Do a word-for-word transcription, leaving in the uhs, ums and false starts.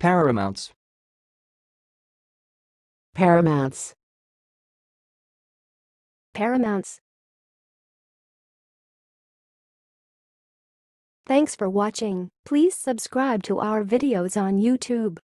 Paramount'S. Paramount'S. Paramount'S. Thanks for watching. Please subscribe to our videos on YouTube.